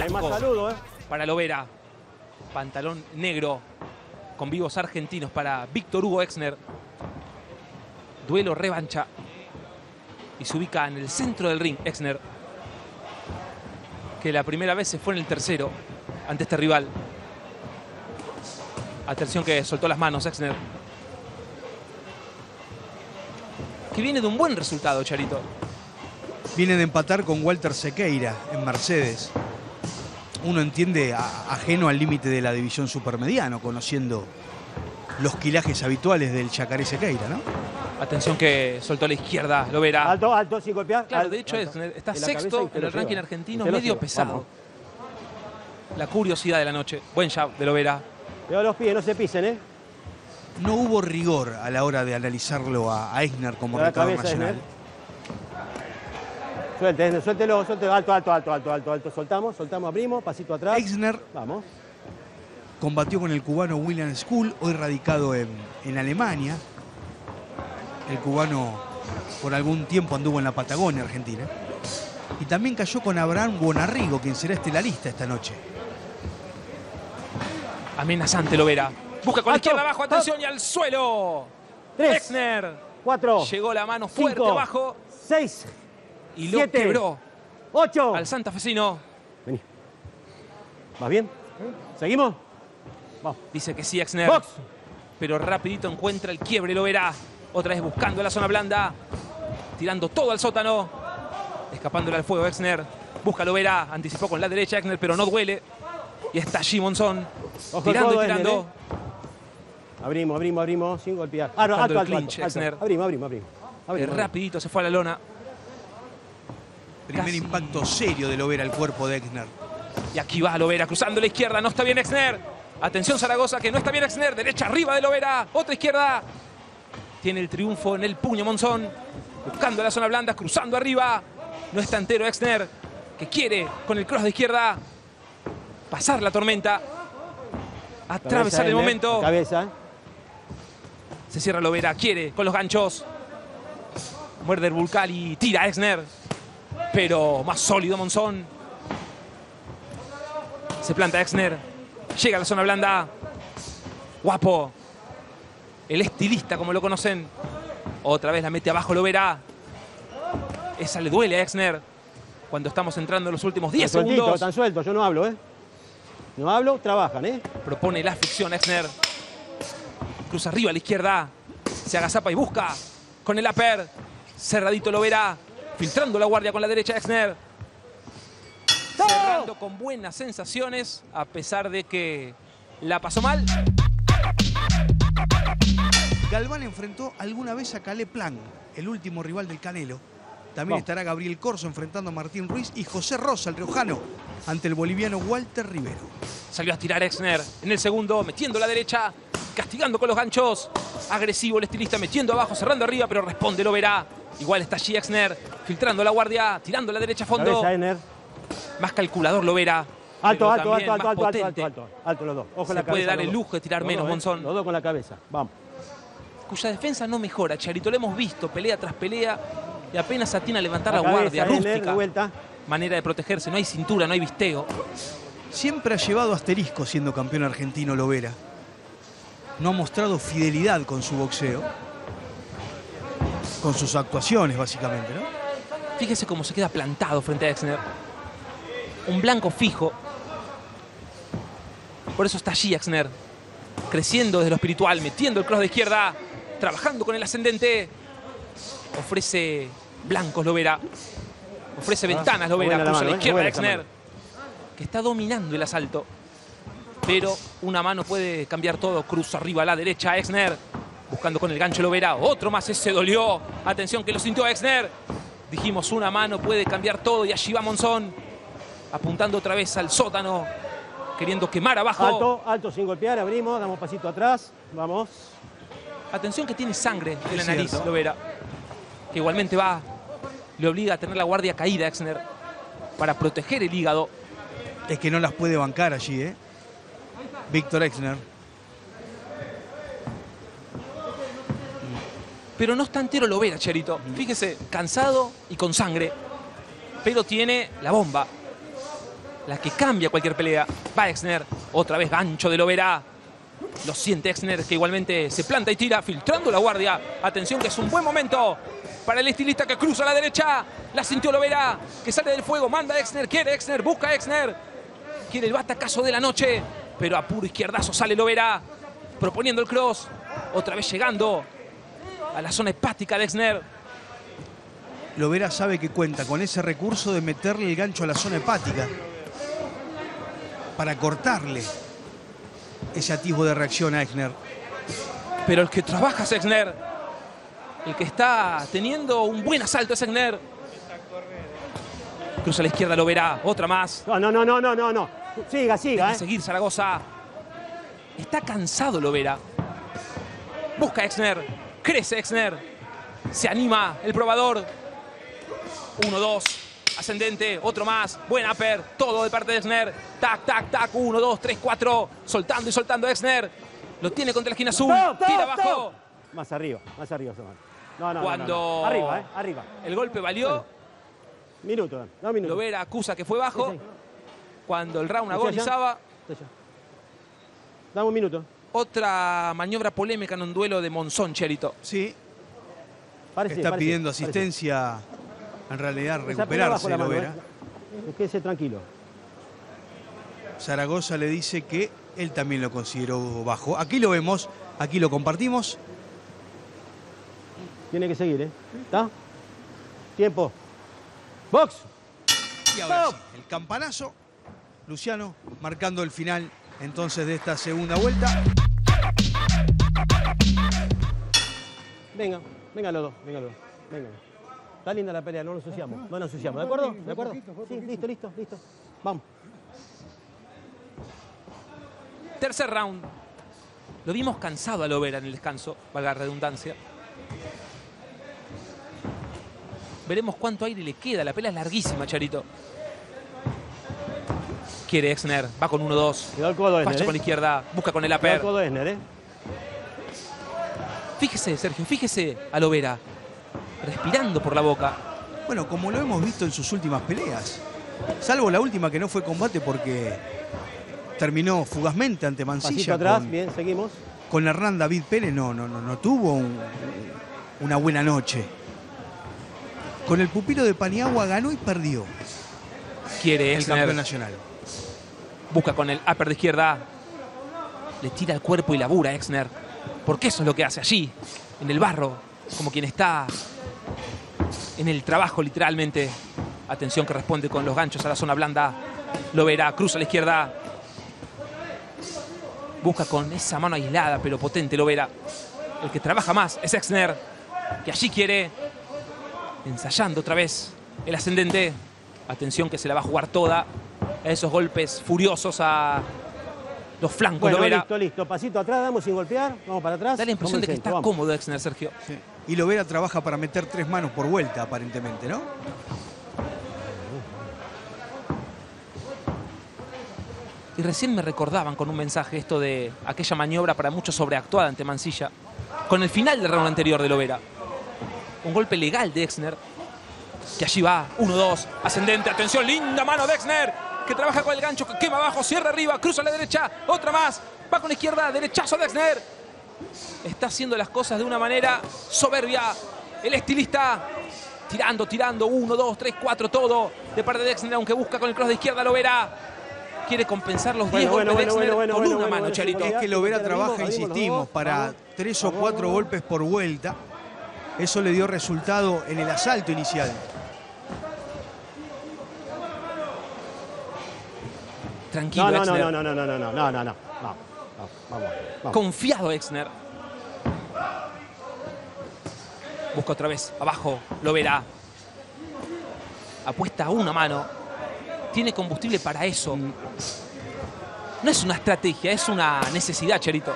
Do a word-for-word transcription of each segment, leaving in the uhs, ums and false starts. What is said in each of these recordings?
clásico más saludo, ¿eh? para Lovera. Pantalón negro con vivos argentinos para Víctor Hugo Exner. Duelo revancha. Y se ubica en el centro del ring Exner, que la primera vez se fue en el tercero ante este rival. Atención que soltó las manos Exner, que viene de un buen resultado, Charito. Viene de empatar con Walter Sequeira en Mercedes. Uno entiende a, ajeno al límite de la división supermediano, conociendo los quilajes habituales del Yacaré Sequeira, ¿no? Atención que soltó a la izquierda Lovera. Alto, alto, sin golpear. Claro, alto, de hecho alto. es, está En la sexto cabeza y en el lo ranking lleva. argentino, Usted lo medio lleva. pesado. Vamos. La curiosidad de la noche. Buen jab de Lovera. Cuidado los pies, no se pisen, ¿eh? No hubo rigor a la hora de analizarlo a, a Exner como La retador cabeza, nacional. Suelte, Exner, suéltelo, suéltelo. Alto, alto, alto, alto, alto, alto. Soltamos, soltamos, abrimos, pasito atrás. Exner Vamos. combatió con el cubano William Skull, hoy radicado en, en Alemania. El cubano por algún tiempo anduvo en la Patagonia, Argentina. Y también cayó con Abraham Bonarrigo, quien será estelarista esta noche. Amenazante Lovera. Busca con la Alto, izquierda abajo, atención, up. y al suelo. Tres, Exner. cuatro, Llegó la mano fuerte cinco, abajo seis, y lo siete, quebró ocho. al santafesino. Vení. ¿Vas bien? ¿Seguimos? Vamos. Dice que sí, Exner. Box. Pero rapidito encuentra el quiebre Lovera. Otra vez buscando la zona blanda. Tirando todo al sótano. Escapándole al fuego Exner. Busca Lovera. Anticipó con la derecha Exner, pero no duele. Y está allí Monzón. Ojo Tirando el y codo, tirando. Exner, ¿eh? Abrimos, abrimos, abrimos, sin golpear. Ah, no, Buscando alto, el alto, clinch, alto, Exner. alto. Abrimos, abrimos, abrimos. Eh, abrimos. rapidito se fue a la lona. Primer Casi. impacto serio de Lovera al cuerpo de Exner. Y aquí va Lovera cruzando la izquierda. No está bien Exner. Atención Zaragoza, que no está bien Exner. Derecha arriba de Lovera. Otra izquierda. Tiene el triunfo en el puño Monzón. Buscando la zona blanda, cruzando arriba. No está entero Exner, que quiere con el cross de izquierda pasar la tormenta. Atravesar el Exner, momento. Cabeza. Se cierra Lovera, quiere con los ganchos. Muerde el Vulcal y tira Exner. Pero más sólido Monzón. Se planta Exner. Llega a la zona blanda. Guapo. El estilista, como lo conocen. Otra vez la mete abajo Lovera. Esa le duele a Exner. Cuando estamos entrando en los últimos diez Tan sueltito, segundos. tan suelto, yo no hablo, ¿eh? No hablo, trabajan, ¿eh? Propone la fricción Exner. Cruza arriba a la izquierda. Se agazapa y busca con el upper. Cerradito Lovera. Filtrando la guardia con la derecha Exner. Cerrando con buenas sensaciones, a pesar de que la pasó mal. Galván enfrentó alguna vez a Calé Plan, el último rival del Canelo. También Vamos. estará Gabriel Corso enfrentando a Martín Ruiz y José Rosa, el riojano, ante el boliviano Walter Rivero. Salió a tirar Exner en el segundo, metiendo la derecha, castigando con los ganchos. Agresivo el estilista, metiendo abajo, cerrando arriba, pero responde Lovera. Igual está allí Exner, filtrando la guardia, tirando la derecha a fondo. Cabeza, Exner. Más calculador Lovera. Alto, pero alto, también alto, alto, más alto, alto, potente, alto, alto, alto, los dos. Ojo Se la puede cabeza, dar los el dos. lujo de tirar Los menos, dos, ¿eh? Monzón. Los dos con la cabeza, vamos. Cuya defensa no mejora, Charito. Lo hemos visto pelea tras pelea y apenas atina a levantar la, La cabeza, guardia Exner, rústica. de vuelta. Manera de protegerse. No hay cintura, no hay visteo. Siempre ha llevado asterisco siendo campeón argentino Lovera. No ha mostrado fidelidad con su boxeo. Con sus actuaciones, básicamente, ¿no? Fíjese cómo se queda plantado frente a Exner. Un blanco fijo. Por eso está allí Exner. Creciendo desde lo espiritual, metiendo el cross de izquierda. Trabajando con el ascendente. Ofrece blancos Lovera. Ofrece ventanas Lovera. buena la Cruza mano, la eh, izquierda buena esa Exner. mano. Que está dominando el asalto. Pero una mano puede cambiar todo. Cruza arriba a la derecha Exner. Buscando con el gancho Lovera. Otro más, ese dolió. Atención que lo sintió Exner. Dijimos una mano puede cambiar todo. Y allí va Monzón. Apuntando otra vez al sótano. Queriendo quemar abajo. Alto, alto, sin golpear, abrimos, damos pasito atrás. Vamos. Atención que tiene sangre de la Es nariz cierto. Lovera. Que igualmente va. Le obliga a tener la guardia caída a Exner. Para proteger el hígado. Es que no las puede bancar allí, ¿eh? Víctor Exner. Pero no está entero Lovera, Cherito. Fíjese, cansado y con sangre. Pero tiene la bomba. la que cambia cualquier pelea. Va Exner, otra vez gancho de Lovera. Lo siente Exner, que igualmente se planta y tira, filtrando la guardia. Atención, que es un buen momento para el estilista que cruza a la derecha. La sintió Lovera, que sale del fuego. Manda Exner, quiere Exner, busca Exner. Quiere el batacazo de la noche, pero a puro izquierdazo sale Lovera, proponiendo el cross. Otra vez llegando a la zona hepática de Exner. Lovera sabe que cuenta con ese recurso de meterle el gancho a la zona hepática para cortarle ese atisbo de reacción a Exner. Pero el que trabaja es Exner. El que está teniendo un buen asalto es Exner. Cruza a la izquierda Lovera, otra más. No, no, no, no, no, no, no. Siga, siga, Deja eh. seguir Zaragoza. Está cansado Lovera. Busca Exner. Crece Exner. Se anima el probador. Uno, dos. Ascendente. Otro más. Buen upper. Todo de parte de Exner. Tac, tac, tac. Uno, dos, tres, cuatro. Soltando y soltando Exner. Lo tiene contra la esquina azul. Stop, stop, Tira abajo. stop. Más arriba, más arriba, Samuel. No, no, Cuando no, no. Arriba, eh. Arriba. el golpe valió, Minuto, no, minuto. Lovera acusa que fue bajo. Sí, sí. Cuando el round Estoy allá. agonizaba, Estoy allá. Dame un minuto. otra maniobra polémica en un duelo de Monzón, Cherito. Sí, Parece, está parece, pidiendo parece. asistencia, en realidad Esa pelea bajo recuperarse la mano, Lovera. eh. Quédese tranquilo. Zaragoza le dice que él también lo consideró bajo. Aquí lo vemos, aquí lo compartimos. Tiene que seguir, ¿eh? ¿Está? Tiempo. Box. Y ahora Stop. sí, el campanazo. Luciano marcando el final entonces de esta segunda vuelta. Venga, venga los dos, venga los dos. Venga. Está linda la pelea, no nos ensuciamos. No nos ensuciamos, ¿de acuerdo? ¿De acuerdo? Sí, listo, listo, listo. Vamos. Tercer round. Lo vimos cansado a Lovera en el descanso, valga la redundancia. Veremos cuánto aire le queda. La pelea es larguísima, Charito. Quiere Exner. Va con uno dos. Cuidado el codo, Esner, Facha ¿eh? con la izquierda. Busca con el Cuidado el upper. codo, Esner, ¿eh? Fíjese, Sergio. Fíjese a Lovera. Respirando por la boca. Bueno, como lo hemos visto en sus últimas peleas. Salvo la última que no fue combate porque terminó fugazmente ante Pasito Mansilla. atrás, Con, bien, seguimos. con Hernán David Pérez no, no, no, no tuvo un- una buena noche. Con el pupilo de Paniagua ganó y perdió Quiere el campeón Exner. nacional. Busca con el upper de izquierda. Le tira el cuerpo y labura Exner. Porque eso es lo que hace allí, en el barro. Como quien está en el trabajo, literalmente. Atención que responde con los ganchos a la zona blanda. Lovera, cruza a la izquierda. Busca con esa mano aislada, pero potente Lovera. El que trabaja más es Exner, que allí quiere. Ensayando otra vez el ascendente. Atención que se la va a jugar toda. A esos golpes furiosos a los flancos, Bueno, Lovera. listo, listo. Pasito atrás, damos sin golpear. Vamos para atrás. Da la impresión de que está Vamos. cómodo Exner, Sergio. Sí. Y Lovera trabaja para meter tres manos por vuelta, aparentemente, ¿no? Y recién me recordaban con un mensaje esto de aquella maniobra para muchos sobreactuada ante Mansilla. Con el final del round anterior de Lovera. Un golpe legal de Exner. Que allí va. uno dos. Ascendente. Atención. Linda mano de Exner. Que trabaja con el gancho. Que quema abajo. Cierra arriba. Cruza a la derecha. Otra más. Va con la izquierda. Derechazo de Exner. Está haciendo las cosas de una manera soberbia. El estilista. Tirando, tirando. uno, dos, tres, cuatro. Todo. De parte de Exner. Aunque busca con el cross de izquierda Lovera. Quiere compensar los diez Bueno, golpes bueno, de Exner bueno, bueno, con bueno, una bueno, mano, bueno, Charito. bueno, Es que Lovera Abrimos, trabaja, abrimos los insistimos, dos. para Vamos, tres o vamos, cuatro vamos. golpes por vuelta. Eso le dio resultado en el asalto inicial. Tranquilo, No, no, no, Exner. no, no, no, no, no, no, no, no, no. Vamos, vamos, vamos, vamos. Confiado Exner. Busca otra vez. Abajo. Lovera. Apuesta a una mano. Tiene combustible para eso. No es una estrategia, es una necesidad, Cherito.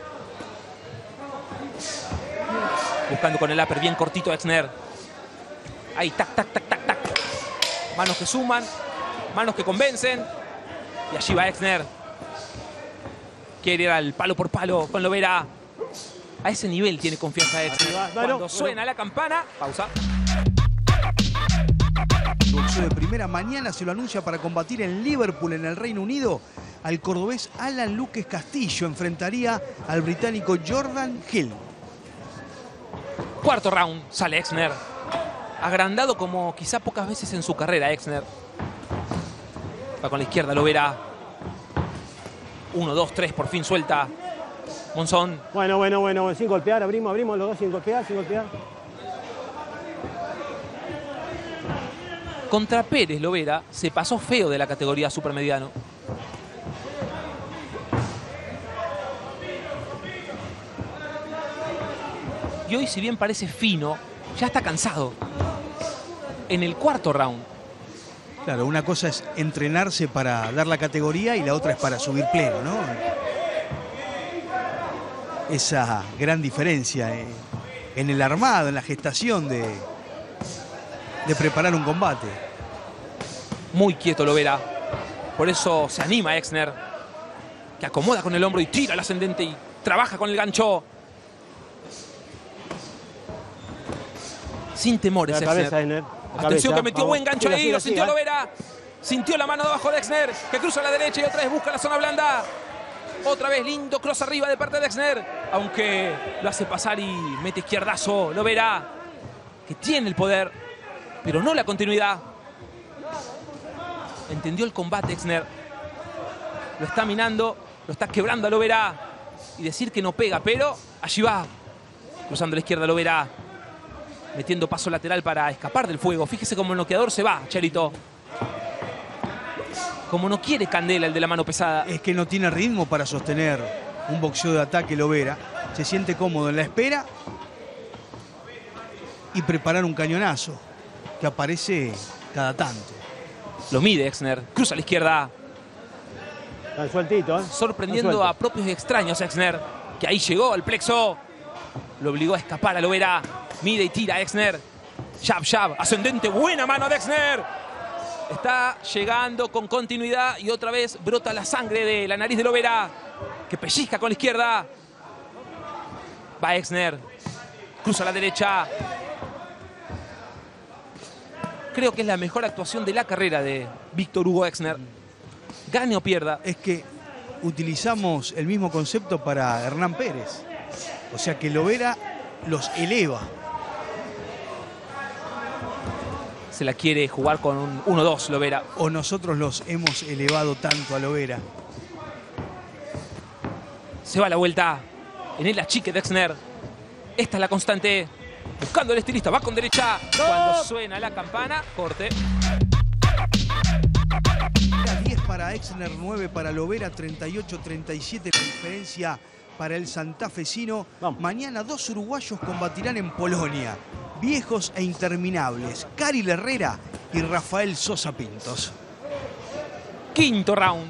Buscando con el upper bien cortito a Exner. Ahí, tac, tac, tac, tac, tac. Manos que suman. Manos que convencen. Y allí va Exner. Quiere ir al palo por palo con Lovera. A ese nivel tiene confianza Exner. Arriba, bueno, Cuando bueno. suena la campana, pausa. boxeo de primera. Mañana se lo anuncia para combatir en Liverpool, en el Reino Unido. Al cordobés Alan Luques Castillo enfrentaría al británico Jordan Hill. Cuarto round, sale Exner. Agrandado como quizá pocas veces en su carrera, Exner. Va con la izquierda, lo verá. Uno, dos, tres, por fin suelta Monzón. Bueno, bueno, bueno, sin golpear, abrimos, abrimos los dos sin golpear, sin golpear. Contra Pérez Lovera se pasó feo de la categoría supermediano. Y hoy, si bien parece fino, ya está cansado. En el cuarto round. Claro, una cosa es entrenarse para dar la categoría y la otra es para subir pleno, ¿no? Esa gran diferencia eh, en el armado, en la gestación de, de preparar un combate. Muy quieto Lovera. Por eso se anima Exner, que acomoda con el hombro y tira al ascendente y trabaja con el gancho. Sin temores, La cabeza, Exner. Exner. La Atención cabeza. que metió Vamos. buen gancho Siga, ahí, siga, lo sintió siga. Lovera. Sintió la mano de abajo de Exner, que cruza a la derecha y otra vez busca la zona blanda. Otra vez lindo cross arriba de parte de Exner, aunque lo hace pasar y mete izquierdazo. Lovera, que tiene el poder, pero no la continuidad. Entendió el combate Exner. Lo está minando, lo está quebrando a Lovera. Y decir que no pega, pero allí va. Cruzando la izquierda Lovera. Metiendo paso lateral para escapar del fuego. Fíjese cómo el noqueador se va, Charito. Como no quiere Candela, el de la mano pesada. Es que no tiene ritmo para sostener un boxeo de ataque Lovera. Se siente cómodo en la espera y preparar un cañonazo que aparece cada tanto. Lo mide Exner. Cruza a la izquierda. Tan sueltito, ¿eh? Sorprendiendo Tan a suelto. propios y extraños Exner, que ahí llegó al plexo. Lo obligó a escapar a Lovera. Mide y tira Exner. Jab, jab. Ascendente. Buena mano de Exner. Está llegando con continuidad y otra vez brota la sangre de la nariz de Lovera, que pellizca con la izquierda. Va Exner. Cruza a la derecha. Creo que es la mejor actuación de la carrera de Víctor Hugo Exner. Gane o pierda. Es que utilizamos el mismo concepto para Hernán Pérez. O sea que Lovera los eleva. Se la quiere jugar con un uno dos Lovera. O nosotros los hemos elevado tanto a Lovera. Se va la vuelta en el achique de Exner. Esta es la constante. Buscando el estilista. Va con derecha. Cuando suena la campana, corte. diez para Exner, nueve para Lovera, treinta y ocho treinta y siete la diferencia para el santafesino. Vamos. Mañana dos uruguayos combatirán en Polonia. Viejos e interminables, Caril Herrera y Rafael Sosa Pintos. Quinto round.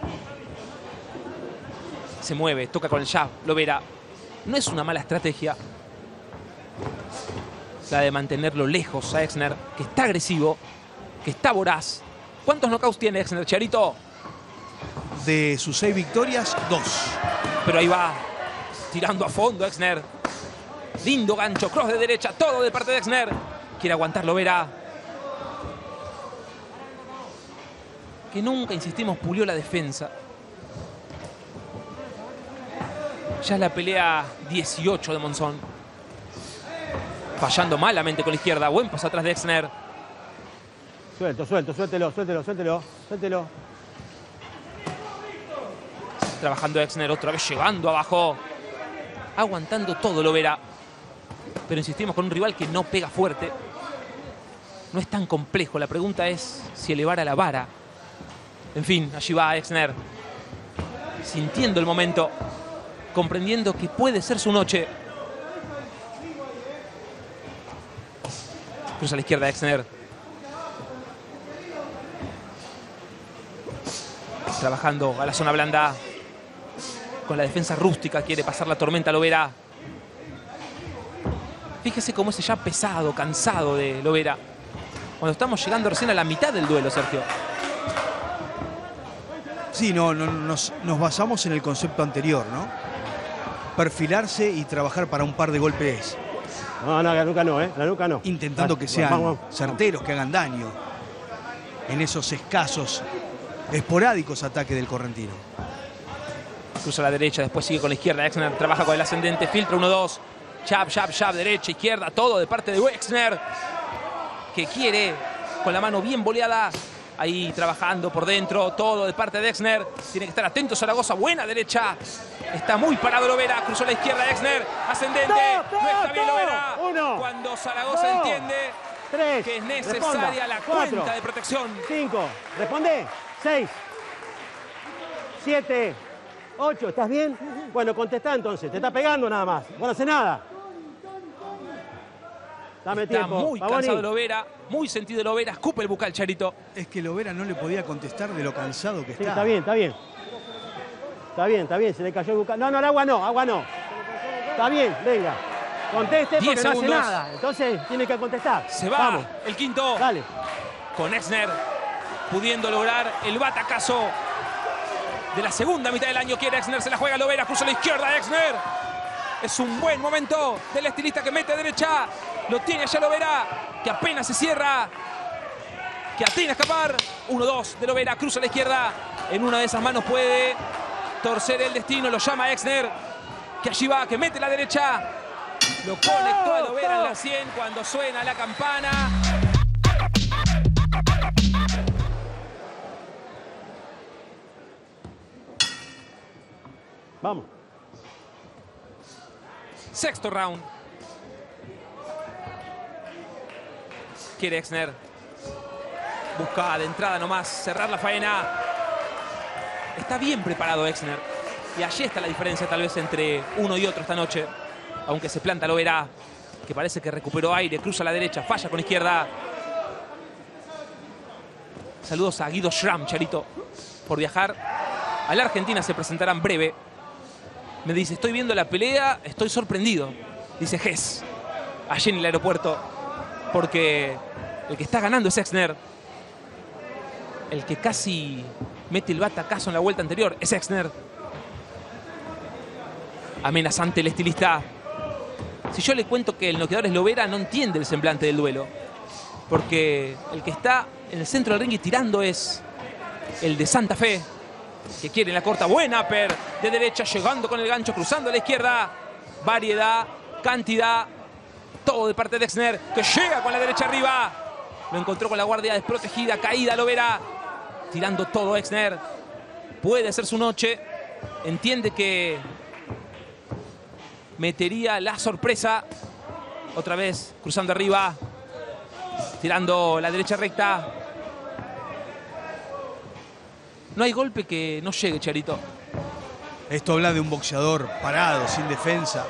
Se mueve, toca con el jab, Lovera. No es una mala estrategia la de mantenerlo lejos a Exner, que está agresivo, que está voraz. ¿Cuántos knockouts tiene Exner, Charito? De sus seis victorias, dos. Pero ahí va, tirando a fondo Exner. Lindo gancho, cross de derecha, todo de parte de Exner. Quiere aguantar Lovera, que nunca, insistimos, pulió la defensa. Ya es la pelea dieciocho de Monzón. Fallando malamente con la izquierda. Buen paso atrás de Exner. Suelto, suelto, suéltelo, suéltelo, suéltelo, suéltelo. Trabajando Exner, otra vez llegando abajo. Aguantando todo Lovera. Pero insistimos con un rival que no pega fuerte. No es tan complejo. La pregunta es si elevar a la vara. En fin, allí va Exner. Sintiendo el momento. Comprendiendo que puede ser su noche. Cruza a la izquierda Exner. Trabajando a la zona blanda. Con la defensa rústica quiere pasar la tormenta a Lovera. Fíjese cómo ese ya pesado, cansado de Lovera. Cuando estamos llegando recién a la mitad del duelo, Sergio. Sí, no, no, nos, nos basamos en el concepto anterior, ¿no? Perfilarse y trabajar para un par de golpes. No, no, la nuca no, ¿eh? La nuca no. Intentando que sean Vamos, vamos. certeros, que hagan daño. en esos escasos, esporádicos ataques del correntino. Cruza a la derecha, después sigue con la izquierda. Exner trabaja con el ascendente, filtra uno dos. Jab, jab, jab, derecha, izquierda, todo de parte de Exner, que quiere con la mano bien boleada. Ahí trabajando por dentro, todo de parte de Exner. Tiene que estar atento Zaragoza, buena derecha. Está muy parado Lovera, cruzó la izquierda Exner, ascendente. No, no está bien Lovera. Uno, Cuando Zaragoza dos, entiende tres, que es necesaria responda, la cuatro, cuenta de protección. cinco, responde, seis, siete, ocho, ¿estás bien? Bueno, contestá entonces, te está pegando nada más, no hace nada. Dame Está tiempo. muy Pavoni. cansado Lovera, muy sentido Lovera, escupe el bucal Charito. Es que Lovera no le podía contestar de lo cansado que Sí, está. está bien, está bien. Está bien, está bien, se le cayó el bucal. No, no, el agua no, agua no. Está bien, venga. Conteste porque Diez no hace segundos. nada. Entonces tiene que contestar. Se va Vamos, el quinto dale. con Exner, pudiendo lograr el batacazo de la segunda mitad del año. Quiere Exner, se la juega Lovera, cruza a la izquierda Exner. Es un buen momento del estilista que mete derecha. Lo tiene allá Lovera, que apenas se cierra. Que atina a escapar. uno dos de Lovera, cruza a la izquierda. En una de esas manos puede torcer el destino. Lo llama Exner, que allí va, que mete la derecha. Lo conectó a Lovera en la cien cuando suena la campana. Vamos. Sexto round. Quiere Exner. Busca de entrada nomás cerrar la faena. Está bien preparado Exner. Y allí está la diferencia tal vez entre uno y otro esta noche. Aunque se planta Lovera, que parece que recuperó aire. Cruza a la derecha, falla con la izquierda. Saludos a Guido Schramm, Charito, por viajar a la Argentina. Se presentará en breve. Me dice, estoy viendo la pelea, estoy sorprendido. Dice Gess, allí en el aeropuerto. Porque el que está ganando es Exner. El que casi mete el batacazo en la vuelta anterior es Exner. Amenazante el estilista. Si yo le cuento que el noqueador es Lovera, no entiende el semblante del duelo. Porque el que está en el centro del ring y tirando es el de Santa Fe, que quiere en la corta. Buena upper de derecha, llegando con el gancho, cruzando a la izquierda. Variedad, cantidad, todo de parte de Exner, que llega con la derecha arriba. Lo encontró con la guardia desprotegida, caída Lovera. Tirando todo Exner. Puede ser su noche. Entiende que metería la sorpresa. Otra vez cruzando arriba. Tirando la derecha recta. No hay golpe que no llegue, Charito. Esto habla de un boxeador parado, sin defensa.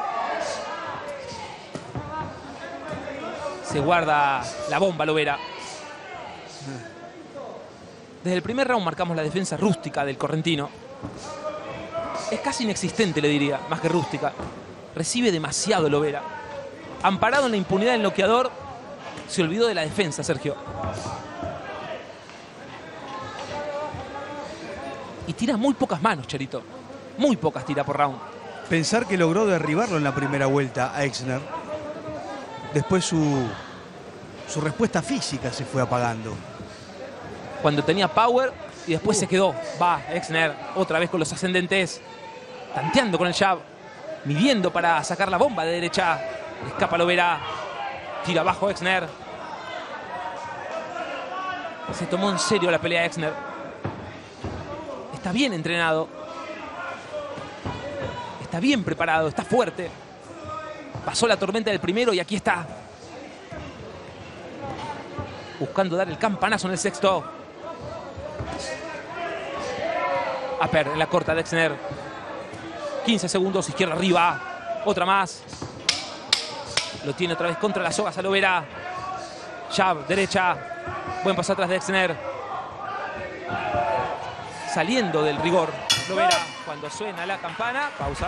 Se guarda la bomba Lovera. Desde el primer round marcamos la defensa rústica del correntino. Es casi inexistente, le diría, más que rústica. Recibe demasiado Lovera. Amparado en la impunidad del noqueador, se olvidó de la defensa, Sergio. Y tira muy pocas manos, Charito. Muy pocas tira por round. Pensar que logró derribarlo en la primera vuelta a Exner. Después su, su respuesta física se fue apagando. Cuando tenía power y después se quedó. Va Exner otra vez con los ascendentes. Tanteando con el jab. Midiendo para sacar la bomba de derecha. Escapa Lovera. Tira abajo Exner. Se tomó en serio la pelea Exner. Está bien entrenado. Está bien preparado. Está fuerte. Pasó la tormenta del primero y aquí está. Buscando dar el campanazo en el sexto. Upper en la corta de Exner. quince segundos, izquierda arriba. Otra más. Lo tiene otra vez contra las sogas a Lovera. Jab, derecha. Buen paso atrás de Exner. Saliendo del rigor. Lovera, cuando suena la campana. Pausa.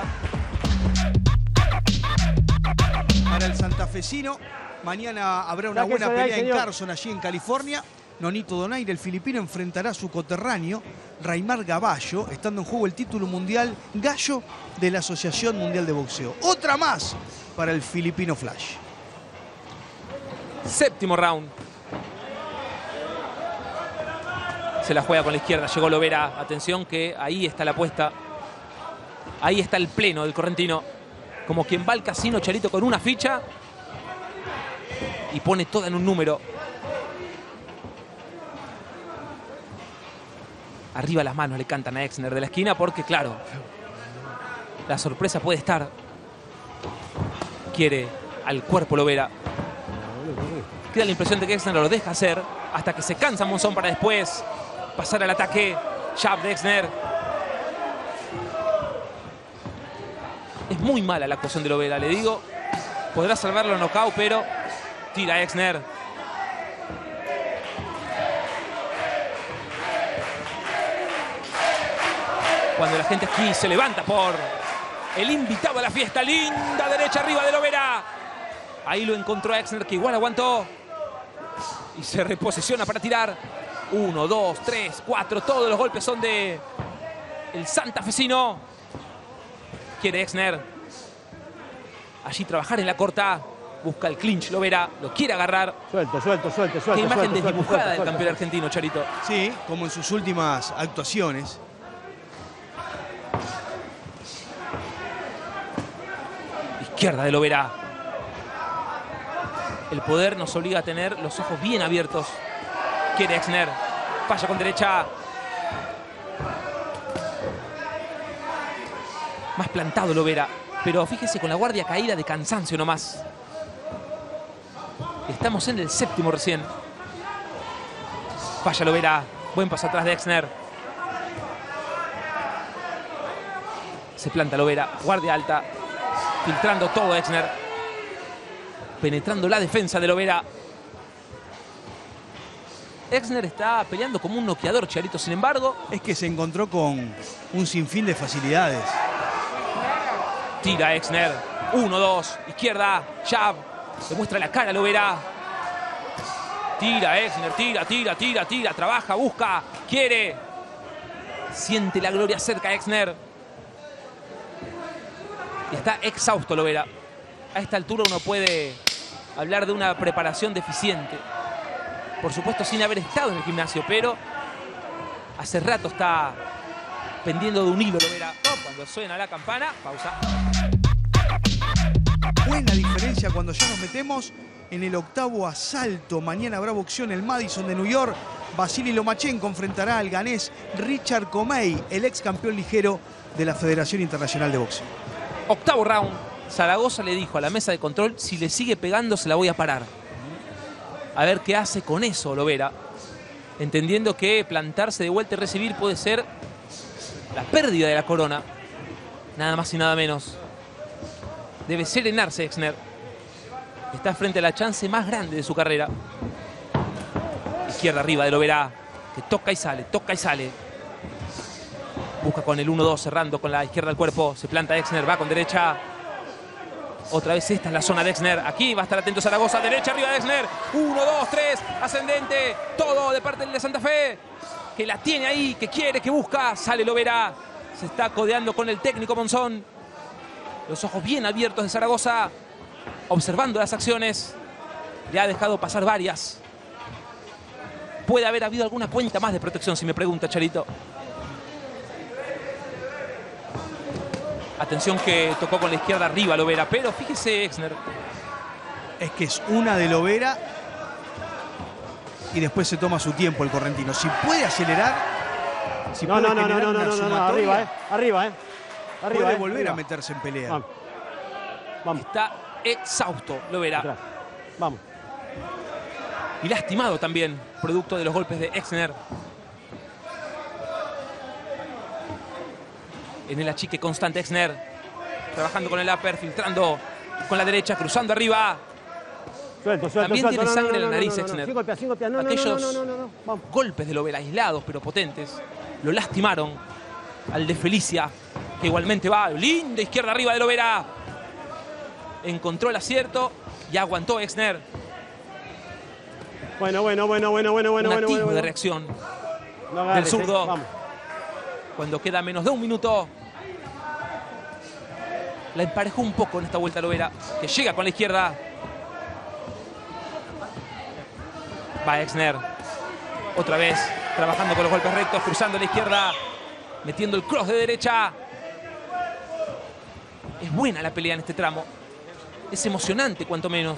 Para el santafesino, mañana habrá una Sáquese buena de ahí, pelea en señor. Carson, allí en California. Nonito Donaire, el filipino, enfrentará a su coterráneo, Raimar Gaballo, estando en juego el título mundial gallo de la Asociación Mundial de Boxeo. Otra más para el filipino Flash. Séptimo round. Se la juega con la izquierda, llegó Lovera. Atención que ahí está la apuesta. Ahí está el pleno del correntino. Como quien va al casino, Charito, con una ficha y pone toda en un número. Arriba las manos le cantan a Exner de la esquina porque, claro, la sorpresa puede estar. Quiere al cuerpo Lovera. Queda la impresión de que Exner lo deja hacer hasta que se cansa Monzón para después pasar al ataque. Jab de Exner. Es muy mala la actuación de Lovera, le digo. Podrá salvarlo en knockout, pero tira Exner. Cuando la gente aquí se levanta por el invitado a la fiesta. Linda derecha arriba de Lovera. Ahí lo encontró a Exner, que igual aguantó. Y se reposiciona para tirar. Uno, dos, tres, cuatro. Todos los golpes son de el santafesino. Quiere Exner allí trabajar en la corta. Busca el clinch Lovera. Lo quiere agarrar. Suelto, suelto, suelto, suelto. Qué imagen suelto, desdibujada suelto, del suelto, campeón argentino, Charito. Sí, como en sus últimas actuaciones. Izquierda de Lovera. El poder nos obliga a tener los ojos bien abiertos. Quiere Exner. Falla con derecha. Más plantado Lovera. Pero fíjese, con la guardia caída de cansancio nomás. Estamos en el séptimo recién. Falla Lovera. Buen paso atrás de Exner. Se planta Lovera. Guardia alta. Filtrando todo Exner. Penetrando la defensa de Lovera. Exner está peleando como un noqueador, Charito. Sin embargo, Es que se encontró con un sinfín de facilidades. tira Exner. Uno, dos. Izquierda. Jab. Le muestra la cara a Lovera. Tira Exner. Tira, tira, tira, tira. Trabaja, busca. Quiere. Siente la gloria cerca Exner. Está exhausto Lovera. A esta altura uno puede hablar de una preparación deficiente. Por supuesto, sin haber estado en el gimnasio, pero hace rato está pendiendo de un hilo Lovera. Cuando suena la campana, pausa. Buena diferencia cuando ya nos metemos en el octavo asalto. Mañana habrá boxeo en el Madison de New York. Vasily Lomachenko enfrentará al ganés Richard Comey, el ex campeón ligero de la Federación Internacional de Boxeo. Octavo round. Zaragoza le dijo a la mesa de control: si le sigue pegando se la voy a parar. A ver qué hace con eso Lovera, entendiendo que plantarse de vuelta y recibir puede ser la pérdida de la corona. Nada más y nada menos. Debe serenarse Exner. Está frente a la chance más grande de su carrera. Izquierda arriba de Lovera, que toca y sale, toca y sale. Busca con el uno dos, cerrando con la izquierda del cuerpo. Se planta Exner, va con derecha. Otra vez esta es la zona de Exner. Aquí va a estar atento Zaragoza. Derecha arriba de Exner. uno, dos, tres. Ascendente. Todo de parte del de Santa Fe. Que la tiene ahí, que quiere, que busca. Sale Lovera. Se está codeando con el técnico Monzón. Los ojos bien abiertos de Zaragoza. Observando las acciones. Le ha dejado pasar varias. Puede haber habido alguna cuenta más de protección, si me pregunta Charito. Atención que tocó con la izquierda arriba Lovera, pero fíjese Exner. Es que es una de Lovera y después se toma su tiempo el correntino. Si puede acelerar, si No, puede no, no, no, generar no, no, una no, no, sumatoria, arriba, eh. Arriba, eh. Arriba, puede eh. volver arriba. a meterse en pelea. Vamos. Vamos. Está exhausto Lovera. Atrás. Vamos. Y lastimado también, producto de los golpes de Exner. En el achique constante Exner. Trabajando con el upper, filtrando con la derecha, cruzando arriba. Suelto, suelto, También suelto. tiene No, sangre no, en la no, nariz, no, no, no. Exner. Sin golpear, sin golpear. No, no, Aquellos no, no, no, no, no. Vamos. golpes de Lovera aislados pero potentes lo lastimaron al de Felicia, que igualmente va. Linda izquierda arriba de Lovera. Encontró el acierto y aguantó Exner. Bueno, bueno, bueno, bueno, bueno, bueno, Un bueno, atisbo bueno. de reacción No agarres, del zurdo. eh. Vamos. Cuando queda menos de un minuto. La emparejó un poco en esta vuelta Lovera, que llega con la izquierda. Va Exner. Otra vez trabajando con los golpes rectos, cruzando a la izquierda, metiendo el cross de derecha. Es buena la pelea en este tramo. Es emocionante, cuanto menos.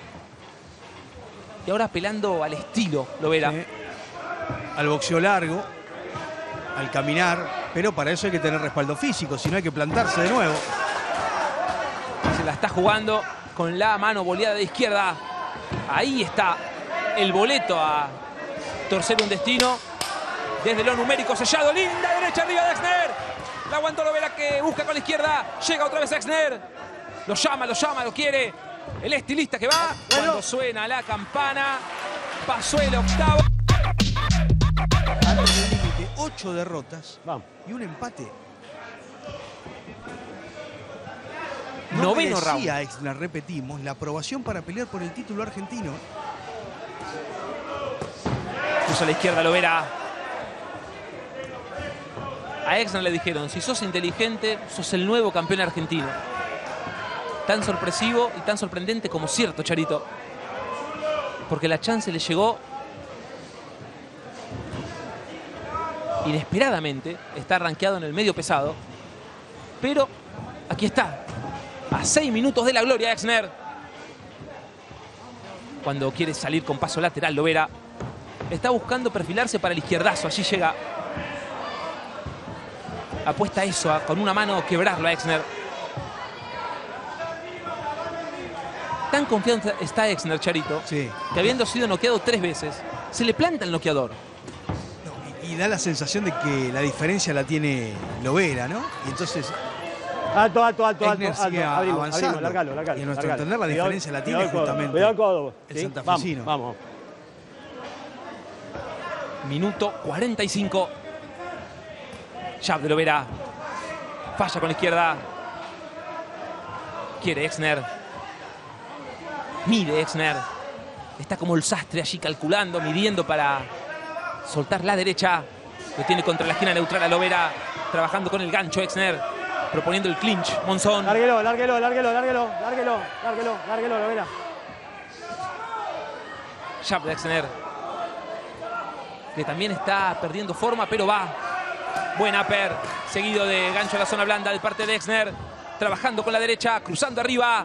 Y ahora apelando al estilo, Lovera. Sí. Al boxeo largo, al caminar, pero para eso hay que tener respaldo físico, si no hay que plantarse de nuevo. Se la está jugando con la mano boleada de izquierda. Ahí está el boleto a torcer un destino. Desde lo numérico sellado. Linda derecha arriba de Exner. La aguantó Lovera, que busca con la izquierda. Llega otra vez Exner. Lo llama, lo llama, lo quiere. El estilista que va. Cuando suena la campana. Pasó el octavo. Antes del límite, ocho derrotas. Vamos. Y un empate. No Noveno round. merecía Exner, repetimos, la aprobación para pelear por el título argentino. Puso a la izquierda Lovera. A Exner le dijeron, si sos inteligente, sos el nuevo campeón argentino. Tan sorpresivo y tan sorprendente como cierto, Charito. Porque la chance le llegó inesperadamente. Está rankeado en el medio pesado. Pero aquí está. A seis minutos de la gloria, Exner. Cuando quiere salir con paso lateral, Lovera está buscando perfilarse para el izquierdazo. Allí llega. Apuesta eso, a, con una mano quebrarlo a Exner. Tan confiado está Exner, Charito, Sí. que habiendo sido noqueado tres veces, se le planta el noqueador. No, y, y da la sensación de que la diferencia la tiene Lovera, ¿no? Y entonces Alto, alto, alto, alto. Exner sigue alto. Abrimos, avanzando. abrimos, largalo, largalo, Y en nuestro largalo. entender la Cuidado, diferencia la cuidado tiene el codo, justamente cuidado el codo, el ¿sí? santafesino. Vamos, vamos. Minuto cuarenta y cinco. Jab de Lovera. Falla con la izquierda. Quiere Exner. Mide Exner. Está como el sastre allí calculando, midiendo para soltar la derecha. Lo tiene contra la esquina neutral a Lovera. Trabajando con el gancho Exner. Proponiendo el clinch. Monzón. Lárguelo, lárguelo, lárguelo, lárguelo, lárguelo, lárguelo, lárguelo, Lovera. Jab de Exner. Que también está perdiendo forma, pero va. Buen upper. Seguido de gancho a la zona blanda de parte de Exner. Trabajando con la derecha, cruzando arriba.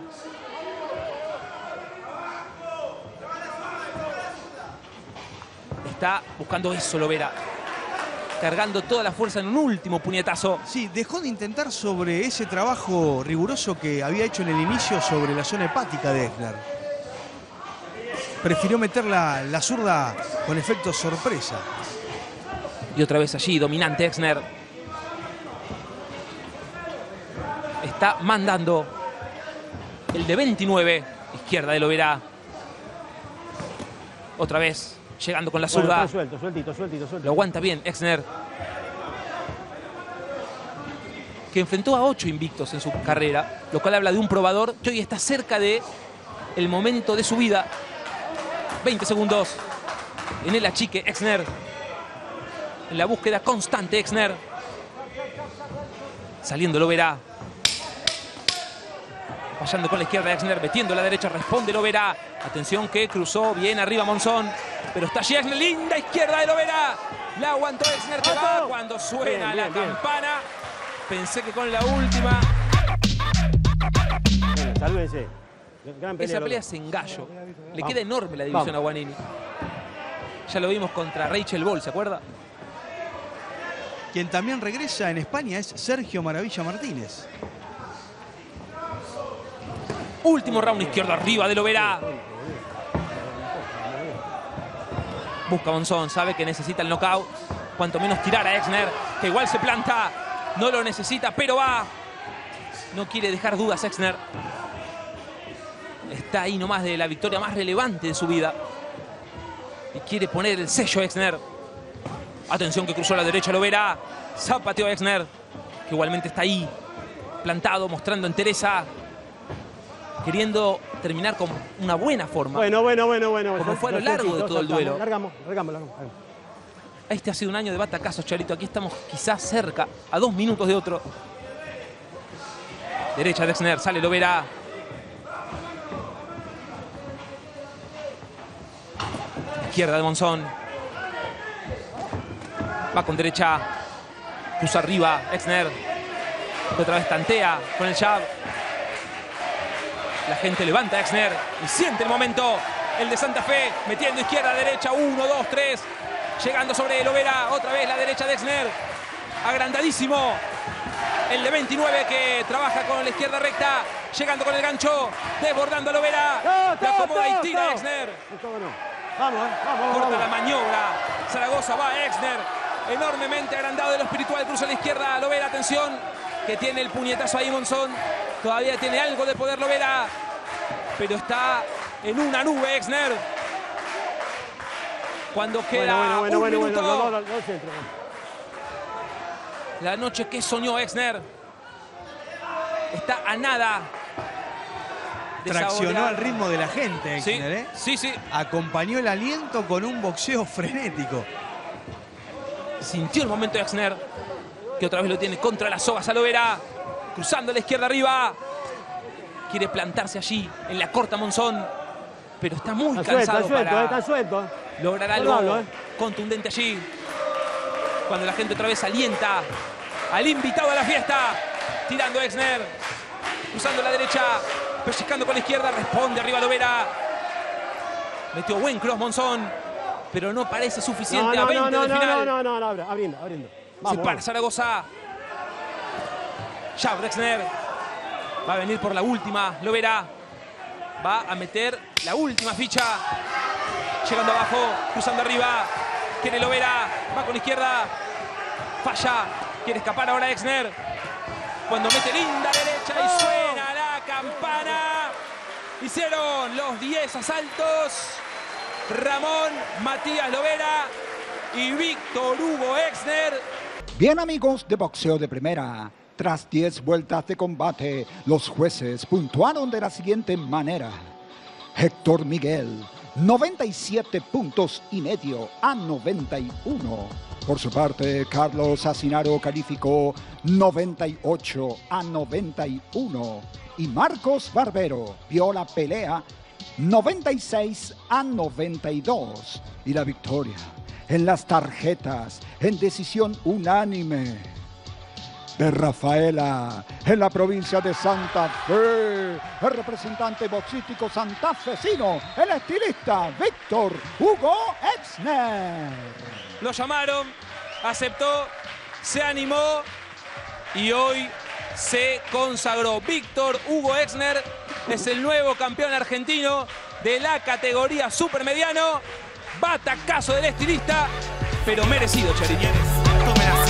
Está buscando eso, Lovera. Cargando toda la fuerza en un último puñetazo. Sí, dejó de intentar sobre ese trabajo riguroso que había hecho en el inicio sobre la zona hepática de Exner. Prefirió meter la, la zurda con efecto sorpresa. Y otra vez allí, dominante Exner. Está mandando el de veintinueve. Izquierda de Lovera. Otra vez, llegando con la Bueno, zurda. está suelto, sueltito, sueltito, sueltito. Lo aguanta bien Exner. Que enfrentó a ocho invictos en su carrera. Lo cual habla de un probador que hoy está cerca de el momento de su vida. veinte segundos. En el achique Exner. En la búsqueda constante Exner. Saliendo Lovera. Fallando con la izquierda Exner. Metiendo la derecha. Responde Lovera. Atención que cruzó bien arriba Monzón. Pero está allí Exner. Linda izquierda de Lovera. La aguantó Exner que va cuando suena Bien, la bien, bien. campana. Pensé que con la última. Bueno, sálvense. Gran pelea, Esa pelea los es en gallo. Le Vamos. queda enorme la división Vamos. a Guanini. Ya lo vimos contra Rachel Ball, ¿se acuerda? Quien también regresa en España es Sergio Maravilla Martínez. Último round izquierdo arriba de Lovera. Busca Monzón, sabe que necesita el knockout. Cuanto menos tirar a Exner, que igual se planta. No lo necesita, pero va. No quiere dejar dudas Exner. Está ahí nomás de la victoria más relevante de su vida. Y quiere poner el sello Exner. Atención que cruzó a la derecha Lovera. Zapateó a Exner, que igualmente está ahí. Plantado, mostrando entereza. Queriendo terminar con una buena forma. Bueno, bueno, bueno, bueno. Como fue a lo largo de todo el duelo. Largamos, largamos, largamos. Este ha sido un año de batacazos, Charito. Aquí estamos quizás cerca, a dos minutos de otro. Derecha de Exner, sale Lovera. Izquierda de Monzón. Va con derecha. Cruza arriba. Exner. Que otra vez tantea con el jab. La gente levanta a Exner y siente el momento. El de Santa Fe metiendo izquierda, derecha. Uno, dos, tres. Llegando sobre Lovera. Otra vez la derecha de Exner. Agrandadísimo. El de veintinueve que trabaja con la izquierda recta. Llegando con el gancho. Desbordando a Lovera. La acomoda y tira a Exner. Vamos, eh. vamos, Corta vamos. la maniobra. Zaragoza va a Exner. Enormemente agrandado de lo espiritual. Cruza a la izquierda. Lovera, atención. Que tiene el puñetazo ahí Monzón. Todavía tiene algo de poder Lovera. Pero está en una nube Exner. Cuando queda Bueno, bueno, un bueno, minuto. bueno, no, no, no, no centro. La noche que soñó Exner. Está a nada. de Traccionó saborear. al ritmo de la gente, Sí, Exner, ¿eh? sí, sí. Acompañó el aliento con un boxeo frenético. Sintió el momento de Exner, que otra vez lo tiene contra las sogas a Lovera. Cruzando a la izquierda arriba. Quiere plantarse allí en la corta Monzón. Pero está muy Está suelto, cansado está suelto, para eh, está suelto. eh. lograr algo Perdónalo, eh. contundente allí. Cuando la gente otra vez alienta al invitado a la fiesta. Tirando a Exner. Cruzando la derecha. Pellizcando con la izquierda. Responde arriba Lovera. Metió buen cross Monzón. Pero no parece No, suficiente no, a veinte no, no, del no, final. no, no, no, no, abriendo, abriendo. Se Vamos, para vamos. Zaragoza. Jab de Exner. Va a venir por la última. Lovera. Va a meter la última ficha. Llegando abajo. Cruzando arriba. Quiere Lovera. Va con la izquierda. Falla. Quiere escapar ahora Exner. Cuando mete linda derecha y suena la campana. Hicieron los diez asaltos. Ramón Matías Lovera y Víctor Hugo Exner. Bien, amigos de Boxeo de Primera, tras diez vueltas de combate, los jueces puntuaron de la siguiente manera. Héctor Miguel, noventa y siete puntos y medio a noventa y uno. Por su parte, Carlos Asinaro calificó noventa y ocho a noventa y uno. Y Marcos Barbero vio la pelea noventa y seis a noventa y dos. Y la victoria en las tarjetas en decisión unánime de Rafaela en la provincia de Santa Fe. El representante boxístico santafesino, el estilista Víctor Hugo Exner. Lo llamaron, aceptó, se animó y hoy se consagró. Víctor Hugo Exner es el nuevo campeón argentino de la categoría supermediano. Batacazo del estilista, pero merecido, Cheri.